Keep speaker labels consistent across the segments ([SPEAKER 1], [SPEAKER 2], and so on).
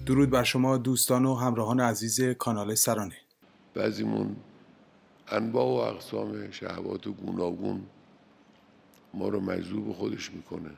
[SPEAKER 1] درود بر شما دوستان و همراهان عزیز کانال سرانه.
[SPEAKER 2] بعضیمون انواع و اقسام شهوات و گوناگون ما رو مجذوب خودش میکنه.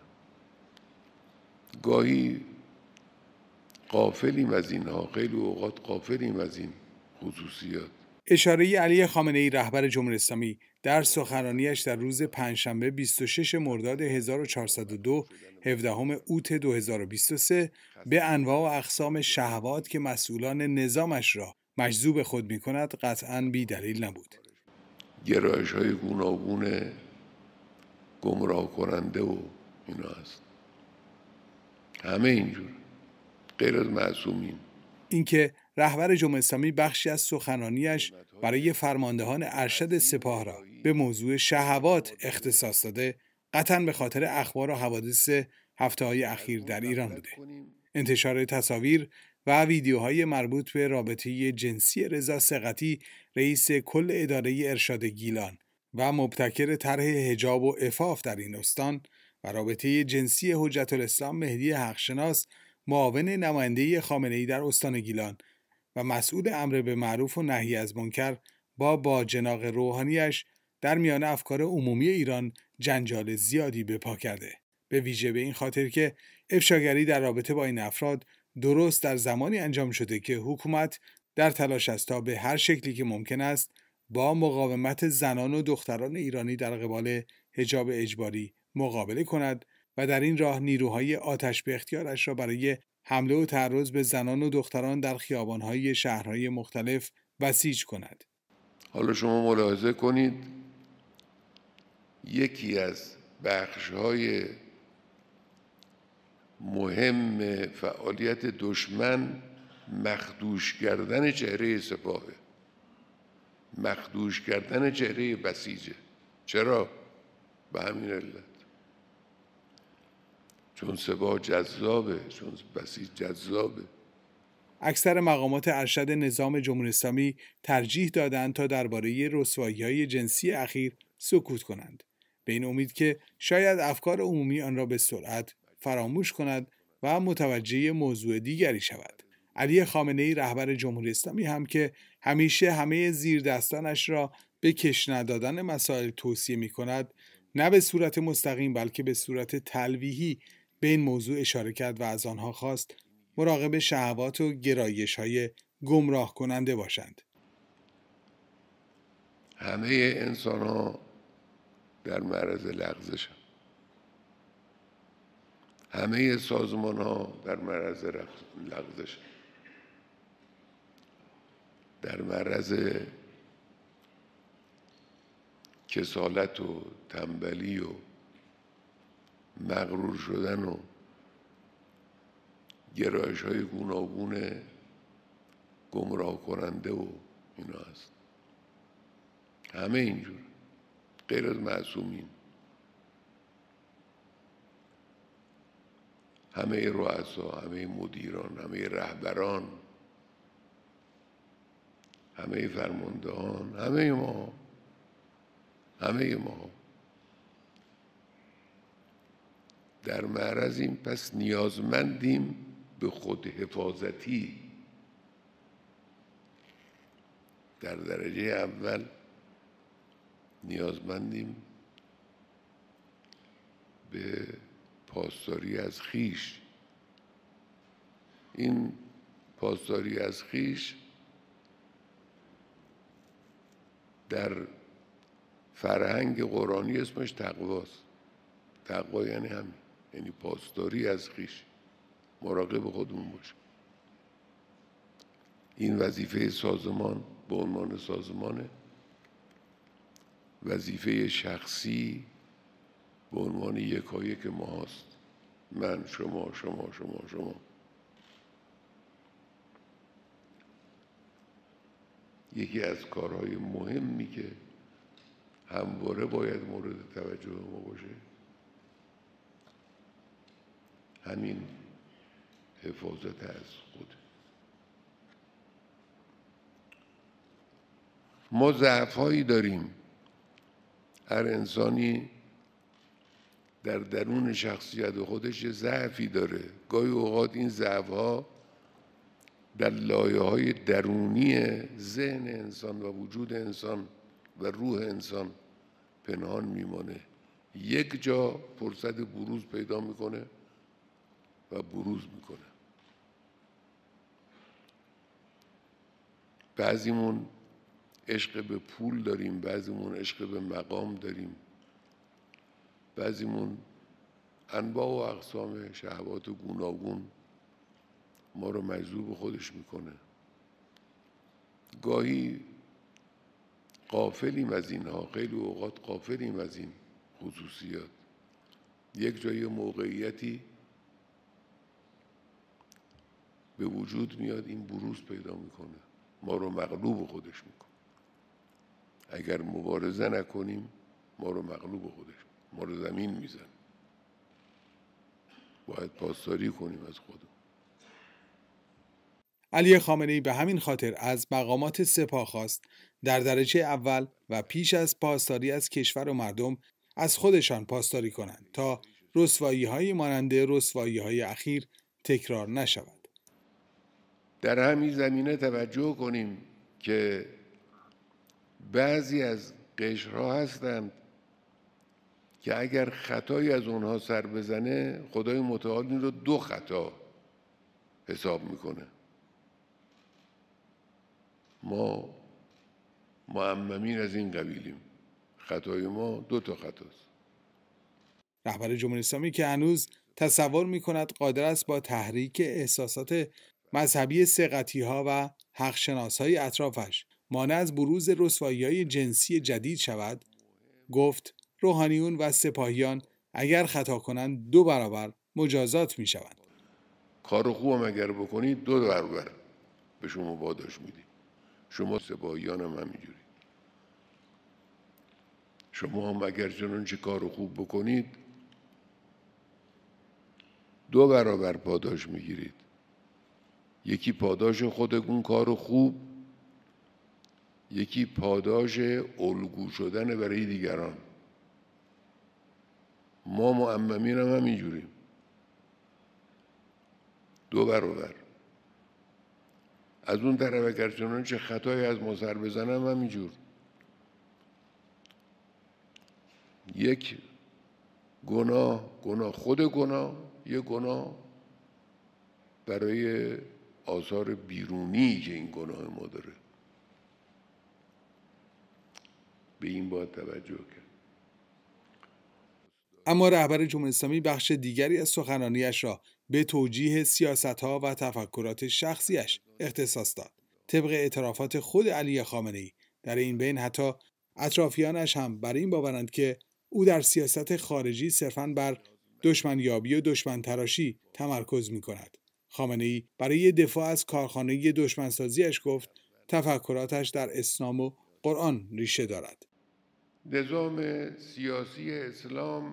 [SPEAKER 2] گاهی غافلیم از اینها، خیلی اوقات غافلیم از این خصوصیات.
[SPEAKER 1] اشاره علی خامنه‌ای رهبر جمهوری اسلامی در سخنرانیش در روز پنجشنبه 26 مرداد 1402 17 اوت 2023 به انواع و اقسام شهوات که مسئولان نظامش را مجذوب خود می‌کند قطعاً بی دلیل نبود.
[SPEAKER 2] گرایش‌های گوناگون گمراه کننده و اینا هست. همه اینجور، غیر از معصومین.
[SPEAKER 1] اینکه رهبر جمهوری اسلامی بخشی از سخنرانیش برای فرماندهان ارشد سپاه را به موضوع شهوات اختصاص داده، قطعاً به خاطر اخبار و حوادث هفته‌های اخیر در ایران بوده. انتشار تصاویر و ویدیوهای مربوط به رابطه جنسی رضا ثقتی، رئیس کل اداره ارشاد گیلان و مبتکر طرح حجاب و عفاف در این استان، و رابطه جنسی حجت الاسلام مهدی حقشناس، معاون نماینده خامنه‌ای در استان گیلان و مسئول امر به معروف و نهی از منکر با باجناق روحانیش، در میان افکار عمومی ایران جنجال زیادی به پا کرده. به ویژه به این خاطر که افشاگری در رابطه با این افراد درست در زمانی انجام شده که حکومت در تلاش است تا به هر شکلی که ممکن است با مقاومت زنان و دختران ایرانی در قبال حجاب اجباری مقابله کند و در این راه نیروهای آتش به اختیارش را برای حمله و تعرض به زنان و دختران در خیابان‌های شهرهای مختلف بسیج کند.
[SPEAKER 2] حالا شما ملاحظه کنید یکی از بخش‌های مهم فعالیت دشمن مخدوش کردن چهره سپاهه، مخدوش کردن چهره بسیجه. چرا؟ به همین علت، چون سپاه جذابه، چون بسیج جذابه.
[SPEAKER 1] اکثر مقامات ارشد نظام جمهوری اسلامی ترجیح دادند تا درباره رسوایی‌های جنسی اخیر سکوت کنند، به این امید که شاید افکار عمومی آن را به سرعت فراموش کند و متوجه موضوع دیگری شود. علی خامنه‌ای رهبر جمهوری اسلامی هم که همیشه همه زیردستانش را به کش ندادن مسائل توصیه می‌کند، نه به صورت مستقیم بلکه به صورت تلویحی به این موضوع اشاره کرد و از آنها خواست مراقب شهوات و گرایش‌های گمراه کننده باشند.
[SPEAKER 2] همه انسان‌ها در معرض لغزشند. همه سازمان‌ها در معرض لغزشند. در معرض کسالت و تنبلی و مغرور شدن و گرایش‌های گوناگون گمراه کننده و اینا هست. همه اینجور، غیر از معصومین. همه رؤسا، همه مدیران، همه رهبران، همه فرماندهان، همه ما در معرضیم. پس نیازمندیم به خود حفاظتی. در درجه اول نیازمندیم به پاسداری از خویش. این پاسداری از خویش در فرهنگ قرآنی اسمش تقواست. تقوا یعنی همین، یعنی پاسداری از خویش، مراقب خودمون باشه. این وظیفه سازمان به عنوان سازمانه، وظیفه شخصی به عنوان یکایک ما هست. من، شما. یکی از کارهای مهمی که همواره باید مورد توجه ما باشه همین حفاظت از خود. ما ضعف‌هایی داریم. هر انسانی در درون شخصیت خودش یه ضعفی داره. گاهی اوقات این ضعف‌ها در لایه‌های درونی ذهن انسان و وجود انسان و روح انسان پنهان میمانه، یک جا فرصت بروز پیدا میکنه و بروز میکنه. بعضیمون عشق به پول داریم، بعضیمون عشق به مقام داریم، بعضیمون انواع و اقسام شهوات گوناگون ما رو مجذوب خودش میکنه. گاهی غافلیم از اینها، خیلی اوقات غافلیم از این خصوصیات. یک جای موقعیتی به وجود میاد، این بروز پیدا میکنه، ما رو مغلوب خودش میکنه. اگر مبارزه نکنیم ما رو مغلوب خودش، ما رو زمین میزن. باید پاسداری کنیم از خودمون.
[SPEAKER 1] علی خامنه‌ای به همین خاطر از مقامات سپاه خواست در درجه اول و پیش از پاسداری از کشور و مردم از خودشان پاسداری کنند تا رسوایی‌های مانند رسوایی‌های اخیر تکرار نشود.
[SPEAKER 2] در همین زمینه توجه کنیم که بعضی از قشرها هستند که اگر خطایی از اونها سر بزنه خدای متعال این رو 2 خطا حساب میکنه. ما معممین از این قبیلیم، خطای ما 2 تا خطاست.
[SPEAKER 1] رهبر جمهوری اسلامی که هنوز تصور می‌کند قادر است با تحریک احساسات مذهبی ثقتی‌ها و حق‌شناس‌های اطرافش مانع از بروز رسوایی‌های جنسی جدید شود، گفت روحانیون و سپاهیان اگر خطا کنند 2 برابر مجازات می‌شوند.
[SPEAKER 2] کار خوبم اگر بکنید 2 برابر به شما پاداش میدیم. شما سپاهیان هم همینجوری. شما هم اگر چنانچه کار خوب بکنید 2 برابر پاداش میگیرید. یکی پاداش خودتون کار خوب، یکی پاداش الگو شدن برای دیگران. ما معممین هم همینجوریم، 2 برابر. از اون طرف اگر چنانچه خطایی از ما سر بزنم همینجور. یک گناه خود گناه، یک گناه برای آثار بیرونی که این گناه ما داره. به این باید توجه کرد.
[SPEAKER 1] اما رهبر جمهوری اسلامی بخش دیگری از سخنرانیش را به توجیه سیاست‌ها و تفکرات شخصیش اختصاص داد. طبق اعترافات خود علی خامنه‌ای در این بین حتی اطرافیانش هم بر این باورند که او در سیاست خارجی صرفاً بر دشمنیابی و دشمن تراشی تمرکز می‌کند. خامنه‌ای برای دفاع از کارخانه دشمنسازیش گفت تفکراتش در اسلام و قرآن ریشه دارد.
[SPEAKER 2] نظام سیاسی اسلام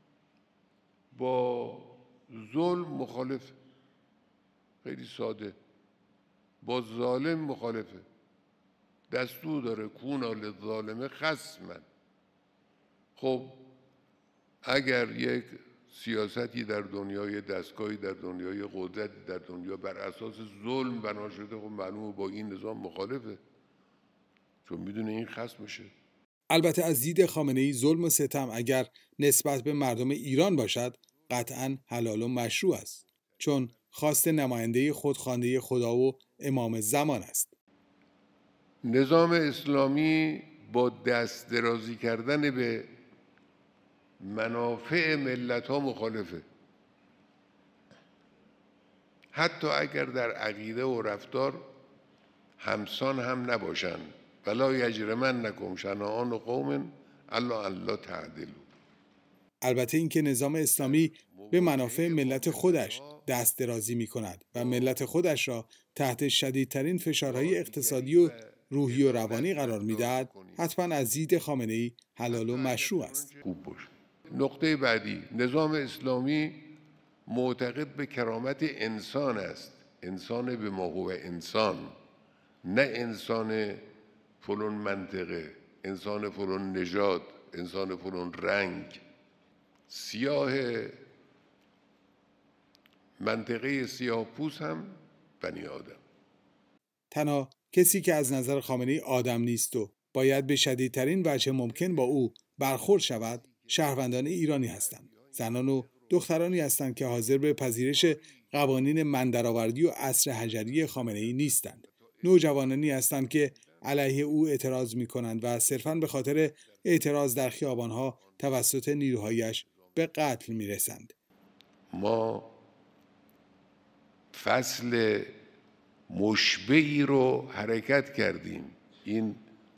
[SPEAKER 2] با ظلم مخالف، خیلی ساده، با ظالم مخالفه. دستور داره کونا للظالم خصما. خب اگر یک سیاستی در دنیای دستگاهی در دنیای قدرتی در دنیا بر اساس ظلم بنا شده، خب معلومه با این نظام مخالفه، چون میدونه این خصم میشه.
[SPEAKER 1] البته از دید خامنه‌ای ظلم و ستم اگر نسبت به مردم ایران باشد قطعاً حلال و مشروع است، چون خواست نماینده خودخوانده خدا و امام زمان است.
[SPEAKER 2] نظام اسلامی با دست درازی کردن به منافع ملت ها مخالفه، حتی اگر در عقیده و رفتار همسان هم نباشند. ولا یجرمنکم شنآن قوم الا ان لا تعدلوا.
[SPEAKER 1] البته اینکه نظام اسلامی به منافع ملت خودش دست درازی می کند و ملت خودش را تحت شدیدترین فشارهای اقتصادی و روحی و روانی قرار می دهد، حتما از دید خامنه‌ای حلال و مشروع است.
[SPEAKER 2] خوب باشه. نقطه بعدی، نظام اسلامی معتقد به کرامت انسان است. انسان به ما هو انسان، نه انسان فلان منطقه، انسان فلان نژاد، انسان فلان رنگ. سیاه منطقه سیاه پوست هم بنی آدم.
[SPEAKER 1] تنها کسی که از نظر خامنه‌ای آدم نیست و باید به شدیدترین وجه ممکن با او برخورد شود، شهروندان ایرانی هستند. زنان و دخترانی هستند که حاضر به پذیرش قوانین مندرآوردی و عصر حجری خامنه‌ای نیستند. نوجوانانی هستند که علیه او اعتراض می‌کنند و صرفاً به خاطر اعتراض در خیابان‌ها توسط نیروهایش به قتل می‌رسند.
[SPEAKER 2] ما فصل مشبعی رو حرکت کردیم. این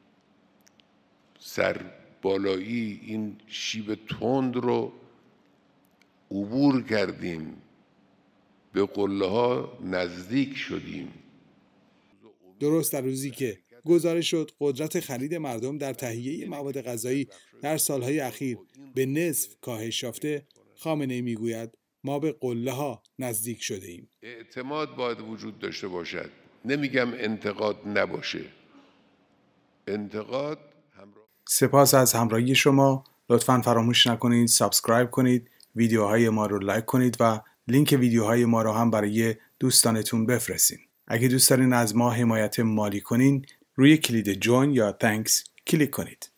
[SPEAKER 2] سربالایی، این شیب تند رو عبور کردیم، به قله ها نزدیک شدیم.
[SPEAKER 1] درست در روزی که گزارش شد قدرت خرید مردم در تهیه مواد غذایی در سالهای اخیر به نصف کاهش یافته، خامنه‌ای میگوید ما به قله ها نزدیک شده ایم.
[SPEAKER 2] اعتماد باید وجود داشته باشد. نمیگم انتقاد نباشه. انتقاد همراه.
[SPEAKER 1] سپاس از همراهی شما. لطفاً فراموش نکنید سابسکرایب کنید، ویدیوهای ما رو لایک کنید و لینک ویدیوهای ما رو هم برای دوستانتون بفرستین. اگه دوست دارین از ما حمایت مالی کنین، روی کلید جوین یا تانکس کلیک کنید.